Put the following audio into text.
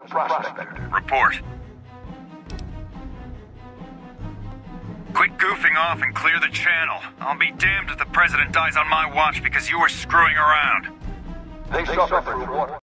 Prospector. Report. Quit goofing off and clear the channel. I'll be damned if the president dies on my watch because you were screwing around. They suffer through water.